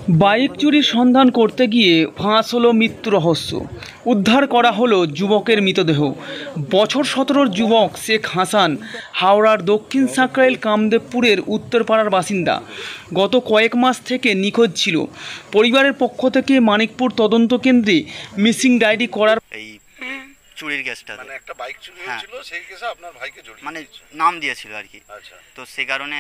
Bike চুরির সন্ধান করতে গিয়ে ফাঁস হলো মৃত্যু রহস্য। উদ্ধার করা হলো যুবকের মৃতদেহ। বছর 17 যুবক শেখ হাসান হাওড়ার দক্ষিণ সাঁকরাইল কামদেবপুরের উত্তরপাড়ার বাসিন্দা। গত কয়েক মাস থেকে নিখোঁজ ছিল। পরিবারের পক্ষ থেকে মানিকপুর তদন্ত কেন্দ্রে মিসিং ডায়েরি করার এই চুরির কেসটা মানে একটা বাইক চুরি হয়েছিল, সেই কেসে আপনার ভাইকে জড়িয়ে মানে নাম দিয়েছিল আর কি। আচ্ছা, তো সেই কারণে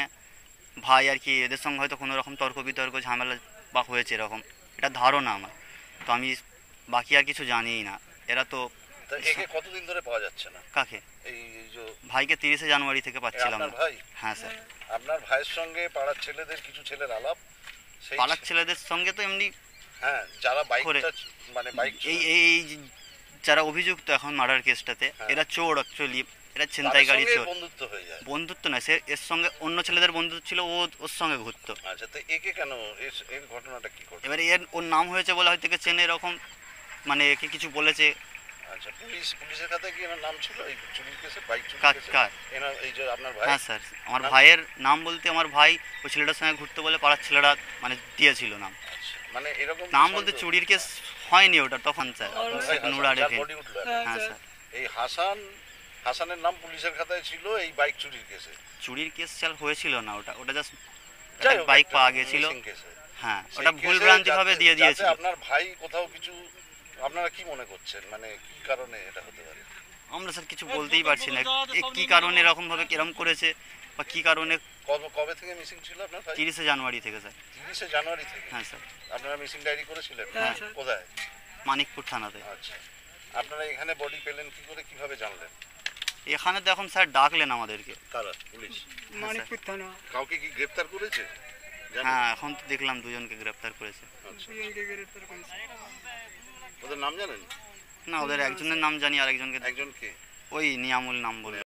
ভাই আর কি এদের সঙ্গে হয়তো কোনো রকম তর্ক বিতর্ক ঝামেলা বা হয়েছে এরকম, এটা ধারণা আমার। তো আমি বাকি আর কিছু জানিই না। এরা তো তা একে কতদিন ধরে পাওয়া যাচ্ছে না? কাকে? এই যে ভাইকে 30শে জানুয়ারি থেকে পাচ্ছিলাম আপনার না। ভাই? হ্যাঁ স্যার। আপনার ভাইয়ের সঙ্গে পাড়ার ছেলেদের, কিছু ছেলের আলাপ, সেই পাড়ার ছেলেদের সঙ্গে তো এমনি হ্যাঁ, যারা বাইকটা মানে বাইক এই এই যারা অভিযুক্ত এখন মার্ডার কেসটাতে, এরা চোর অ্যাকচুয়ালি, এরা ছিনতাইকারী চোর। বন্ধুত্ব হয়ে যায়। বন্ধুত্ব না, সে এর সঙ্গে অন্য ছেলেদের বন্ধুত্ব ছিল, ও ওর সঙ্গে ঘুরতো। আচ্ছা, তো একে কেন, এর ঘটনাটা কি করে? এবারে ওর নাম হয়েছে বলে হয়তো একে চেনে এরকম, মানে একে কিছু বলেছে। আচ্ছা, পুলিশের খাতায় কি এনার নাম ছিল এই চুরির কেসে, বাইক চুরির কার কেসে? কার? এনার এই যে আপনার ভাই? হ্যাঁ স্যার, আমার ভাইয়ের নাম বলতে আমার ভাই ওই ছেলেটার সঙ্গে ঘুরতে বলে পাড়ার ছেলেরা মানে দিয়েছিল নাম। আচ্ছা, মানে এরকম নাম বলতে চুরির কেস হয়নি ওটা তখন স্যার। নুরা রেখে। বডি উঠলো। হ্যাঁ স্যার। এই হাসানের নাম পুলিশের খাতায় ছিল এই বাইক চুরির কেসে। চুরির কেস চাল হয়েছিল না, ওটা ওটা জাস্ট যাই হোক, বাইক একটা পাওয়া গেছিল। missing case এ। হ্যাঁ, সেই ওটা ভুল কেসে ভ্রান্তি ভাবে দিয়ে যাতে দিয়েছিল। আপনার ভাই কোথাও কিছু, আপনারা কি মনে করছেন, মানে কি কারণে এটা হতে পারে? আমরা স্যার কিছু বলতেই পারছি না কি কারণে এরকম ভাবে কিরম করেছে বা কি কারণে। কবে থেকে মিসিং ছিল আপনার ভাই? 30শে জানুয়ারি থেকে স্যার। 30শে জানুয়ারি থেকে? হ্যাঁ স্যার। আপনারা মিসিং ডায়েরি করেছিলেন? হ্যাঁ। কোথায়? মানিকপুর থানাতে। আচ্ছা, আপনারা এখানে বডি পেলেন কি করে, কিভাবে জানলেন? এখানে তো এখন স্যার ডাকলেন আমাদেরকে। কারা? পুলিশ? মানিকপুর থানা। কাউকে কি গ্রেফতার করেছে? হ্যাঁ, এখন তো দেখলাম দুজনকে গ্রেপ্তার করেছে। আচ্ছা, ওদের নাম জানেন? না, ওদের একজনের নাম জানি, আর একজনকে একজনকে ওই নিয়ামুল নাম বললো।